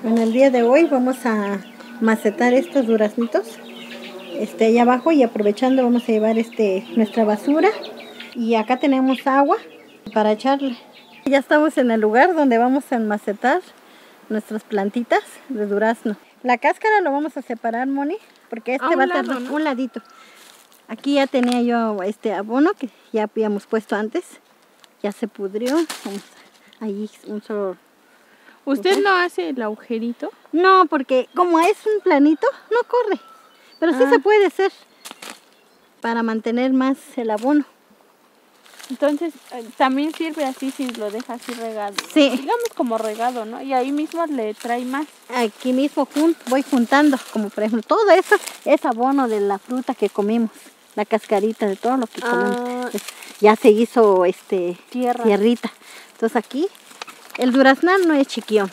En el día de hoy vamos a macetar estos duraznitos allá abajo, y aprovechando vamos a llevar nuestra basura, y acá tenemos agua para echarle. Ya estamos en el lugar donde vamos a macetar nuestras plantitas de durazno. La cáscara lo vamos a separar, Moni, porque va a tener un ladito. Aquí ya tenía yo abono que ya habíamos puesto antes, ya se pudrió. Vamos ahí un solo. ¿Usted no hace el agujerito? No, porque como es un planito, no corre. Pero sí se puede hacer para mantener más el abono. Entonces, también sirve así si lo deja así regado. Sí. Digamos como regado, ¿no? Y ahí mismo le trae más. Aquí mismo voy juntando, como por ejemplo, todo eso es abono de la fruta que comimos. La cascarita de todo lo que comimos. Ya se hizo tierrita. Entonces aquí, el duraznal no es chiquión.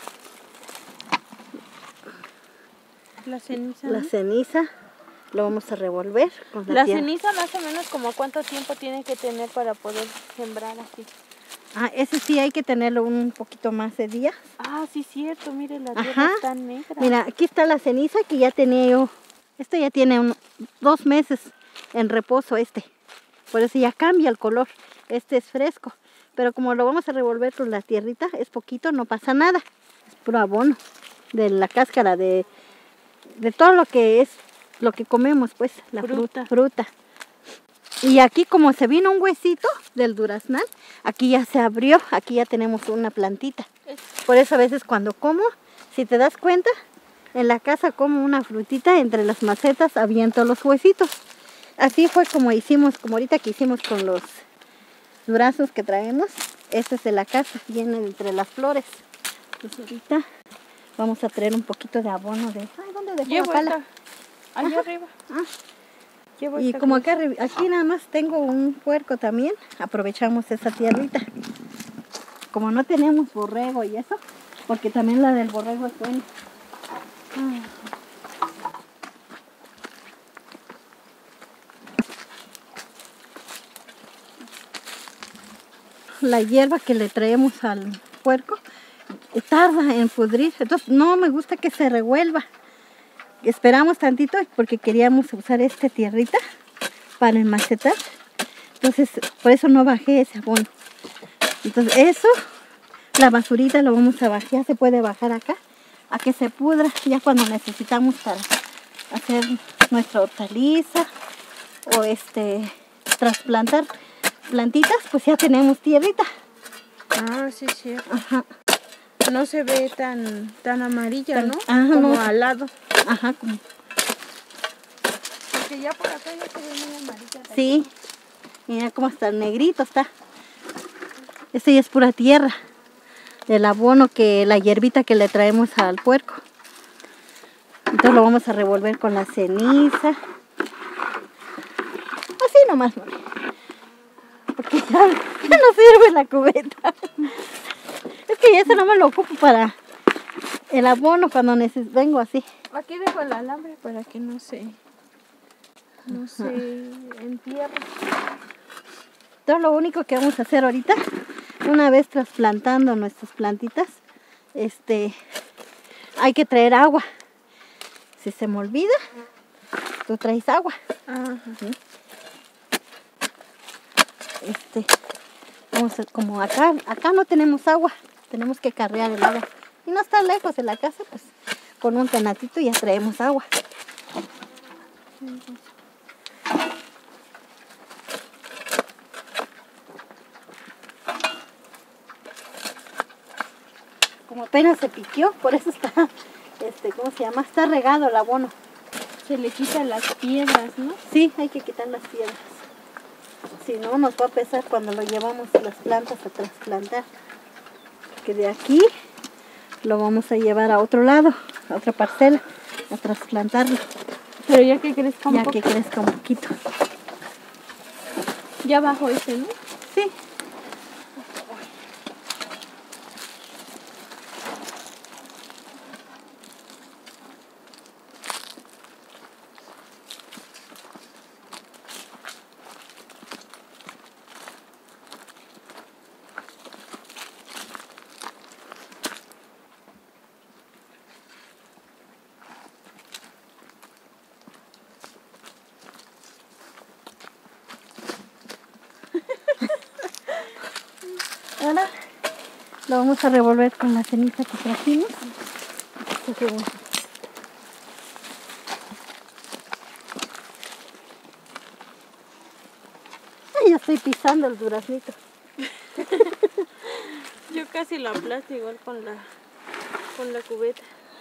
La ceniza. La ceniza lo vamos a revolver con la tierra. Ceniza más o menos como cuánto tiempo tiene que tener para poder sembrar así. Ese sí hay que tenerlo un poquito más de días. Sí, cierto, mire, la tierra está negra. Mira, aquí está la ceniza que ya tenía yo. Esto ya tiene 2 meses en reposo Por eso ya cambia el color. Este es fresco. Pero como lo vamos a revolver con la tierrita, es poquito, no pasa nada. Es puro abono de la cáscara, de todo lo que es, lo que comemos, pues, la fruta. Y aquí como se vino un huesito del duraznal, aquí ya se abrió, aquí ya tenemos una plantita. Por eso a veces cuando como, si te das cuenta, en la casa como una frutita, entre las macetas aviento los huesitos. Así fue como hicimos, como ahorita que hicimos con los duraznos que traemos. Este es de la casa, viene entre las flores. Entonces ahorita vamos a traer un poquito de abono de... ¿dónde dejó la pala? Allá arriba. Y como aquí nada más tengo un puerco también, aprovechamos esa tierrita. Como no tenemos borrego y eso, porque también la del borrego es buena. La hierba que le traemos al puerco tarda en pudrir, entonces no me gusta que se revuelva. Esperamos tantito porque queríamos usar esta tierrita para enmacetar. Entonces, por eso no bajé ese abono. Entonces, eso, la basurita lo vamos a bajar. Ya se puede bajar acá, a que se pudra. Ya cuando necesitamos para hacer nuestra hortaliza o trasplantar plantitas, pues ya tenemos tierrita. Sí, sí. No se ve tan amarilla, ¿no? Como al lado. Como... Porque ya por acá ya se ve muy amarilla. Sí, mira cómo está negrito está. Esto ya es pura tierra, del abono la hierbita que le traemos al puerco. Entonces lo vamos a revolver con la ceniza. Así nomás, porque ya no sirve la cubeta. Es que ya eso no me lo ocupo para el abono cuando vengo así. Aquí dejo el alambre para que no se entierre. Entonces lo único que vamos a hacer ahorita, una vez trasplantando nuestras plantitas, hay que traer agua. Si se me olvida, tú traes agua. Vamos a, como acá no tenemos agua, tenemos que carrear el agua. Y no está lejos de la casa, pues con un tenatito ya traemos agua. Como apenas se piquió, por eso está, ¿cómo se llama? Está regado el abono. Se le quitan las piedras, ¿no? Sí, hay que quitar las piedras. Si no, nos va a pesar cuando lo llevamos las plantas a trasplantar. Que de aquí lo vamos a llevar a otro lado, a otra parcela, a trasplantarlo. Pero ya que crezca un poco. Ya que crezca un poquito. Ya bajo ¿no? Sí. Lo vamos a revolver con la ceniza que trajimos. Ay, ya estoy pisando el duraznito. Yo casi lo aplasto igual con la cubeta.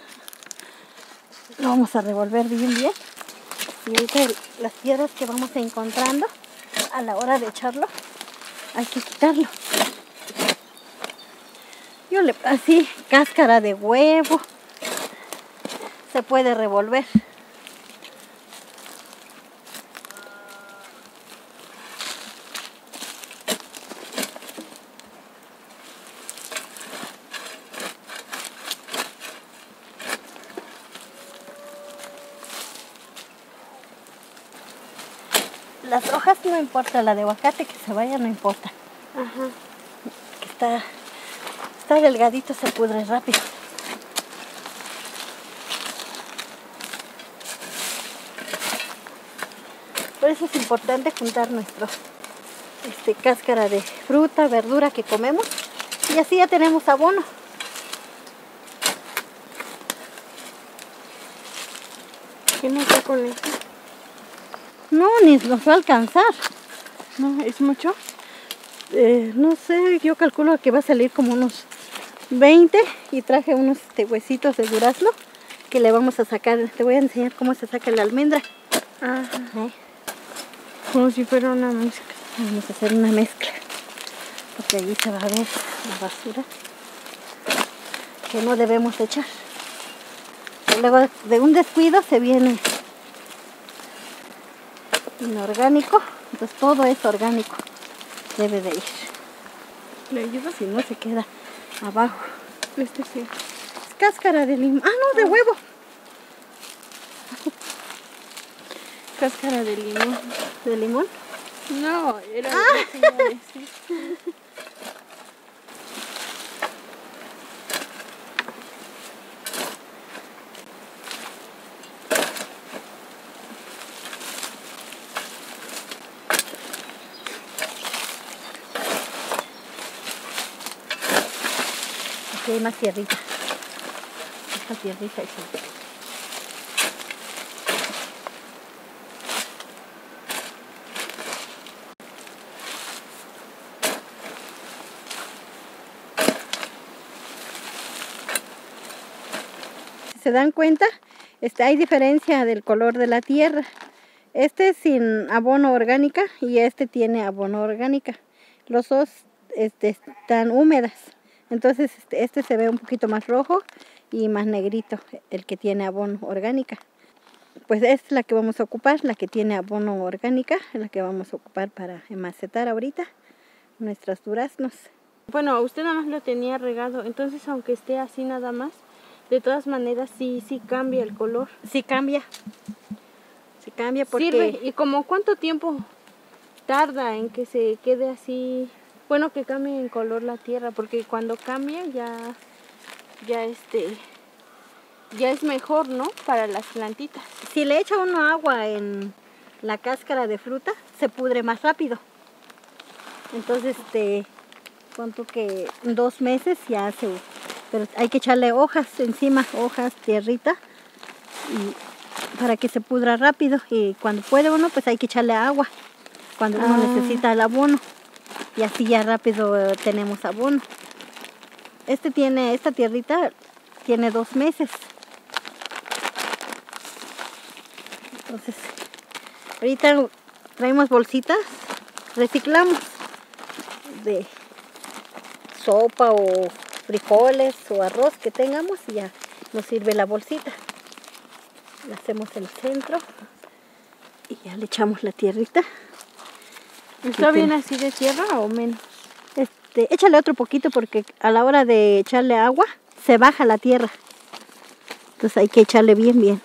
Lo vamos a revolver bien. Y ahorita las piedras que vamos encontrando a la hora de echarlo, hay que quitarlo. Yo le así, cáscara de huevo, se puede revolver. Las hojas no importa, la de aguacate que se vaya no importa. Ajá. Que está delgadito, se pudre rápido. Por eso es importante juntar nuestro cáscara de fruta, verdura que comemos, y así ya tenemos abono. ¿Qué nos da con esto? No, ni nos va a alcanzar. No, ¿es mucho? No sé, yo calculo que va a salir como unos 20 y traje unos huesitos de durazno que le vamos a sacar. Te voy a enseñar cómo se saca la almendra. Ajá. Como si fuera una mezcla. Vamos a hacer una mezcla, porque allí se va a ver la basura que no debemos echar. Y luego de un descuido se viene inorgánico, entonces todo es orgánico, debe de ir. ¿Le ayuda? Si no se queda abajo. Este sí. Es cáscara de limón. Ah, no, de huevo. Cáscara de limón. ¿De limón? No, era la señora, sí. Aquí hay más tierrita. Esta tierrita es el... Si se dan cuenta, hay diferencia del color de la tierra. Este es sin abono orgánica y este tiene abono orgánica. Los dos están húmedas. Entonces este se ve un poquito más rojo y más negrito, el que tiene abono orgánica. Pues esta es la que vamos a ocupar, la que tiene abono orgánica, es la que vamos a ocupar para enmacetar ahorita nuestros duraznos. Bueno, usted nada más lo tenía regado, entonces aunque esté así nada más, de todas maneras sí cambia el color. Sí cambia porque... Sirve. ¿Y como cuánto tiempo tarda en que se quede así? Bueno, que cambie en color la tierra, porque cuando cambia ya es mejor, ¿no? Para las plantitas. Si le echa uno agua en la cáscara de fruta, se pudre más rápido. Entonces, cuanto que 2 meses ya se... Pero hay que echarle hojas encima, hojas, tierrita, y para que se pudra rápido. Y cuando puede uno, pues hay que echarle agua, cuando uno necesita el abono. Y así ya rápido tenemos abono. Esta tierrita tiene 2 meses. Entonces, ahorita traemos bolsitas, reciclamos de sopa o frijoles o arroz que tengamos y ya nos sirve la bolsita. Le hacemos el centro y ya le echamos la tierrita. ¿Está bien así de tierra o menos? Échale otro poquito porque a la hora de echarle agua se baja la tierra. Entonces hay que echarle bien.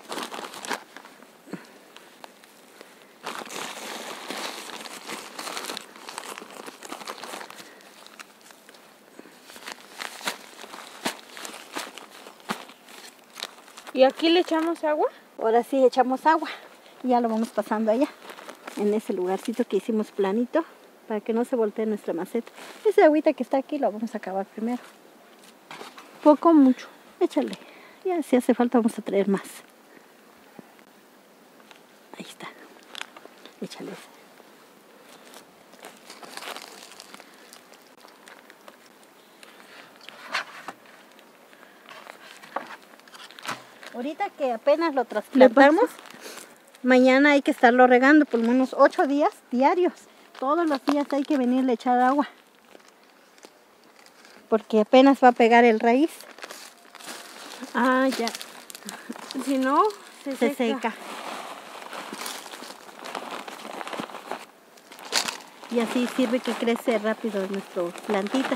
¿Y aquí le echamos agua? Ahora sí echamos agua y ya lo vamos pasando allá, en ese lugarcito que hicimos planito para que no se voltee nuestra maceta. Esa agüita que está aquí la vamos a acabar primero. Poco, mucho. Échale. Ya si hace falta vamos a traer más. Ahí está. Échale. Ahorita que apenas lo trasplantamos, mañana hay que estarlo regando por unos 8 días diarios. Todos los días hay que venirle a echar agua. Porque apenas va a pegar el raíz. Ah, ya. Si no, se seca. Y así sirve que crece rápido nuestra plantita.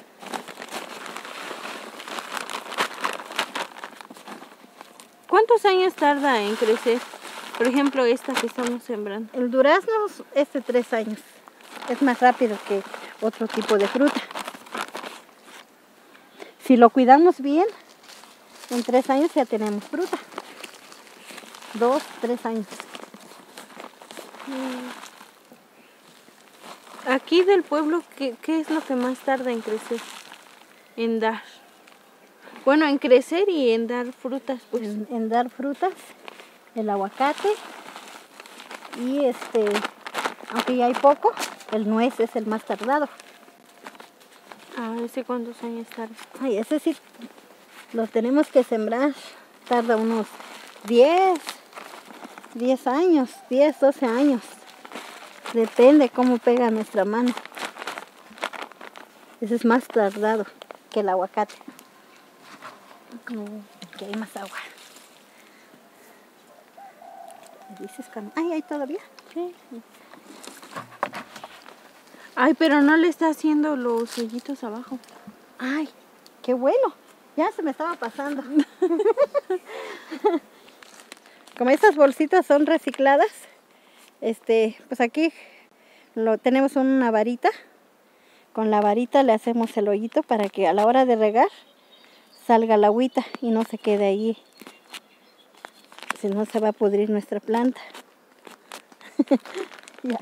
¿Cuántos años tarda en crecer? Por ejemplo, esta que estamos sembrando. El durazno es de 3 años. Es más rápido que otro tipo de fruta. Si lo cuidamos bien, en 3 años ya tenemos fruta. 2, 3 años. Aquí del pueblo, ¿qué es lo que más tarda en crecer? En dar. Bueno, en crecer y en dar frutas, pues. En dar frutas, el aguacate y aunque ya hay poco, el nuez es el más tardado. Ah, ¿ese cuántos años tarda? Ay, ese sí lo tenemos que sembrar, tarda unos 10 años, 10, 12 años. Depende cómo pega nuestra mano. Ese es más tardado que el aguacate. Que hay más agua. ¿Me dices cuando? Ay, ¿hay todavía? Sí. Ay, pero no le está haciendo los hoyitos abajo. Ay, qué bueno. Ya se me estaba pasando. Como estas bolsitas son recicladas, pues aquí tenemos una varita. Con la varita le hacemos el hoyito para que a la hora de regar salga la agüita y no se quede ahí. Si no se va a pudrir nuestra planta. Ya.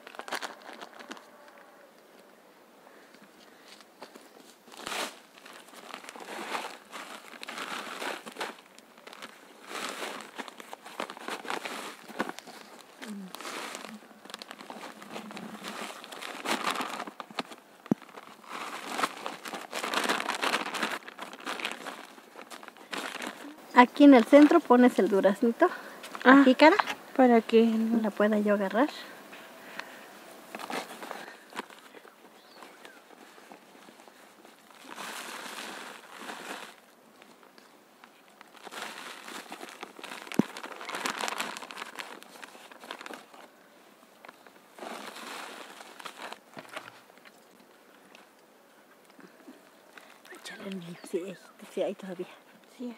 Aquí en el centro pones el duraznito, la jícara, para que la pueda yo agarrar. Échale el mío, sí hay todavía. Sí.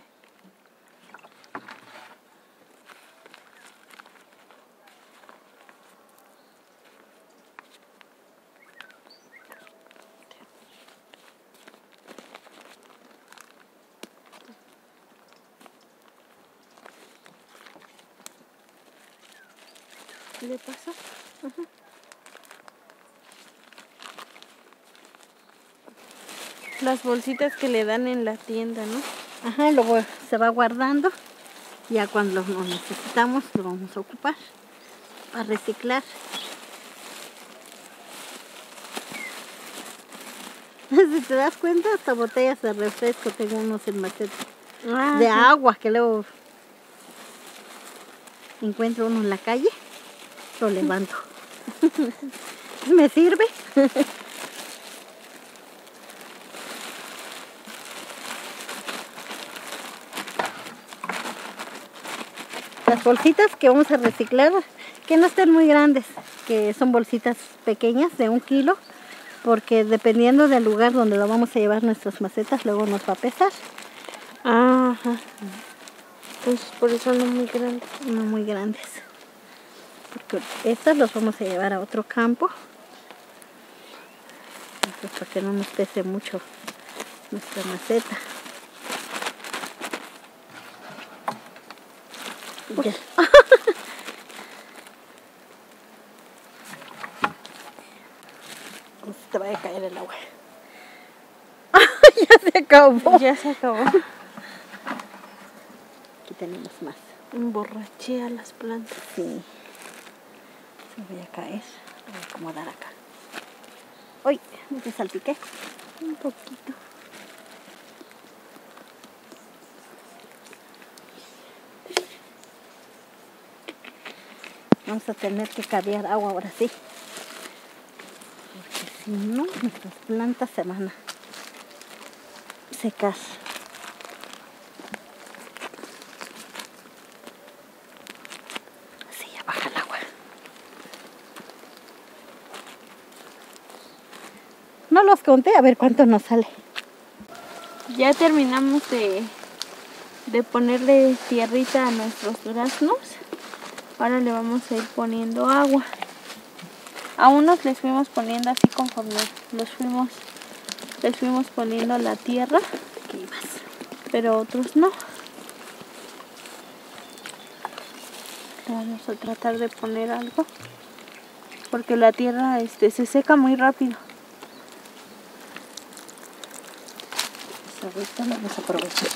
¿Le pasó? Ajá. Las bolsitas que le dan en la tienda, ¿no? Ajá, luego se va guardando. Ya cuando lo necesitamos lo vamos a ocupar para reciclar. Si te das cuenta, hasta botellas de refresco tengo unos en maceta. De agua que luego encuentro uno en la calle, lo levanto. ¿Me sirve? Las bolsitas que vamos a reciclar, que no estén muy grandes, que son bolsitas pequeñas de 1 kilo, porque dependiendo del lugar donde lo vamos a llevar nuestras macetas, luego nos va a pesar. Ajá. Pues por eso no muy grandes. No muy grandes. Porque estas los vamos a llevar a otro campo. Entonces, para que no nos pese mucho nuestra maceta. Ya. te vaya a caer el agua. Ya se acabó. Ya se acabó. Aquí tenemos más. Emborraché a las plantas. Sí. Se voy a caer. Voy a acomodar acá. Uy, me te salpiqué. Un poquito. Vamos a tener que caviar agua ahora sí. Porque si no, nuestras plantas se van a secar. Así ya baja el agua. No los conté, a ver cuánto nos sale. Ya terminamos de ponerle tierrita a nuestros duraznos. Ahora le vamos a ir poniendo agua. A unos les fuimos poniendo así conforme les fuimos poniendo la tierra, Aquí más. pero otros no. Le vamos a tratar de poner algo, porque la tierra se seca muy rápido. Pues ahorita lo vamos a aprovechar.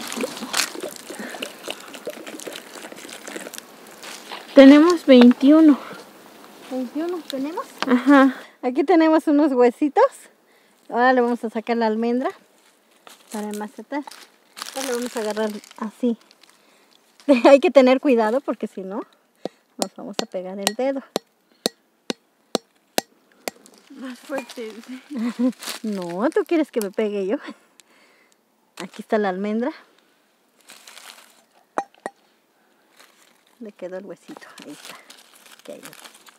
Tenemos 21. 21 tenemos. Ajá. Aquí tenemos unos huesitos. Ahora le vamos a sacar la almendra para macetar. Ahora le vamos a agarrar así. Hay que tener cuidado porque si no, nos vamos a pegar el dedo. Más fuerte. No, tú quieres que me pegue yo. Aquí está la almendra. Le quedó el huesito. Ahí está. Aquí hay otro.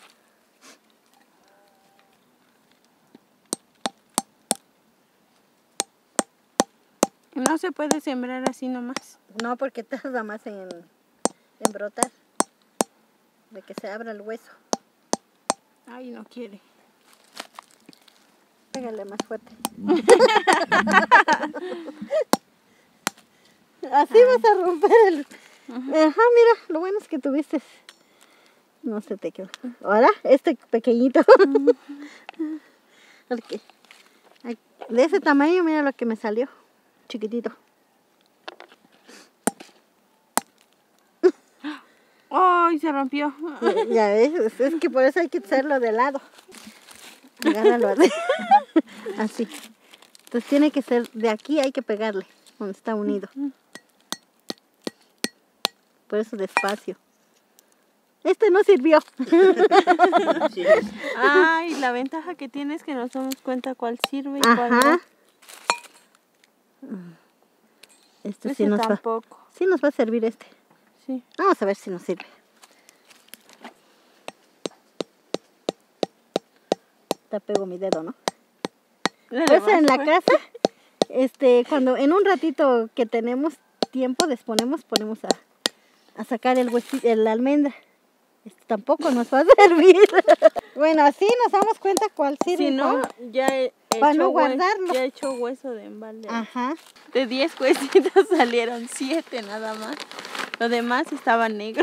No se puede sembrar así nomás. No, porque tarda más en brotar. De que se abra el hueso. Ay, no quiere. Pégale más fuerte. Así vas a romper el... Ajá, mira, lo bueno es que tuviste... No se te quedó. Ahora, este pequeñito. Okay. De ese tamaño, mira lo que me salió. Chiquitito. ¡Ay, se rompió! Ya ves, es que por eso hay que hacerlo de lado. Agárralo así. Así. Entonces tiene que ser de aquí, hay que pegarle, donde está unido. Por eso despacio. Este no sirvió. Ay, la ventaja que tiene es que nos damos cuenta cuál sirve y cuál no. Ajá. Este sí Ese nos va. tampoco. Sí nos va a servir este. Sí. Vamos a ver si nos sirve. Te pego mi dedo, ¿no? Pues en la casa, cuando en un ratito que tenemos tiempo, ponemos a sacar el huesito, la almendra. Tampoco nos va a servir. Bueno, así nos damos cuenta cuál sirve. Si no, ya he para hecho no guardarlo. Ya he hecho hueso de embalde. Ajá. De 10 huesitos salieron 7 nada más. Lo demás estaba negro.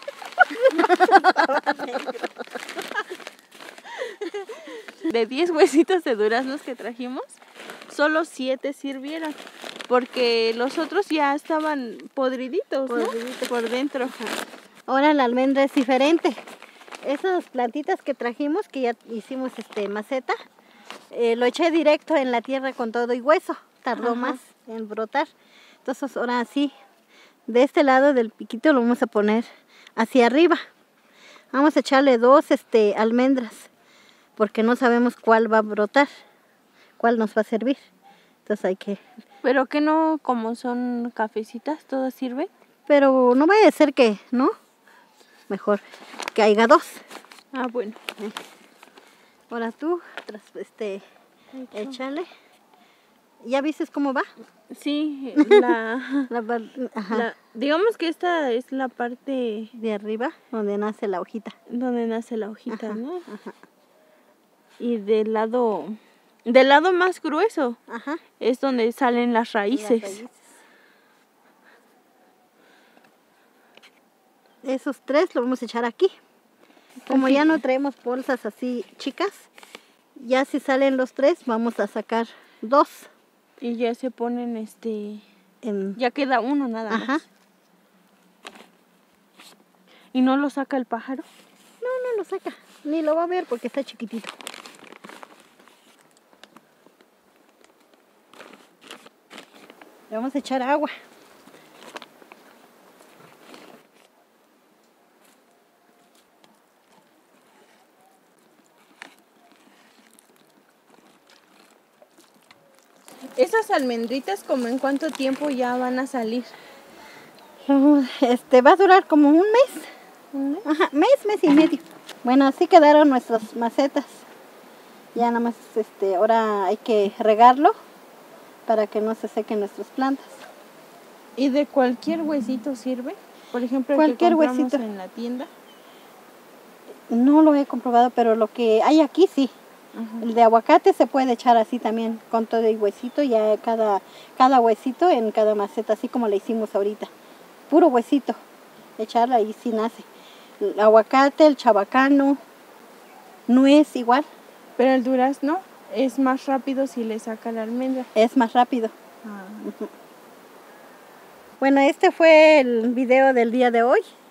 De 10 huesitos de duraznos que trajimos, solo 7 sirvieron. Porque los otros ya estaban podriditos, ¿no? Por dentro. Ahora la almendra es diferente. Esas plantitas que trajimos, que ya hicimos maceta, lo eché directo en la tierra con todo y hueso. Tardó más en brotar. Entonces ahora sí, de este lado del piquito lo vamos a poner hacia arriba. Vamos a echarle 2 almendras, porque no sabemos cuál va a brotar, cuál nos va a servir. Entonces hay que... Pero que no, como son cafecitas, todo sirve. Pero no vaya a ser que, ¿no? Mejor que haya 2. Ah, bueno. Ahora tú, échale. ¿Ya viste cómo va? Sí, Ajá. digamos que esta es la parte De arriba, donde nace la hojita. donde nace la hojita, Ajá, ¿no? ajá. Y del lado más grueso Ajá. es donde salen las raíces. Las raíces. Esos 3 lo vamos a echar aquí. Como ya no traemos bolsas así chicas, Ya si salen los 3, vamos a sacar 2. Y ya se ponen ya queda uno nada más. Ajá. ¿Y no lo saca el pájaro? No, no lo saca. Ni lo va a ver porque está chiquitito. Le vamos a echar agua. ¿Esas almendritas como en cuánto tiempo ya van a salir? Va a durar como un mes. ¿Un mes? Ajá, mes y medio. Bueno, así quedaron nuestras macetas. Ya nada más, ahora hay que regarlo para que no se sequen nuestras plantas. ¿Y de cualquier huesito sirve? Por ejemplo, el Cualquier que compramos huesito. en la tienda. No lo he comprobado, pero lo que hay aquí sí. Ajá. El de aguacate se puede echar así también, con todo el huesito, ya cada huesito en cada maceta, así como le hicimos ahorita. Puro huesito, echarla y sí nace. El aguacate, el chabacano, nuez igual. Pero el durazno es más rápido si le saca la almendra. Es más rápido. Ah. Bueno, este fue el video del día de hoy.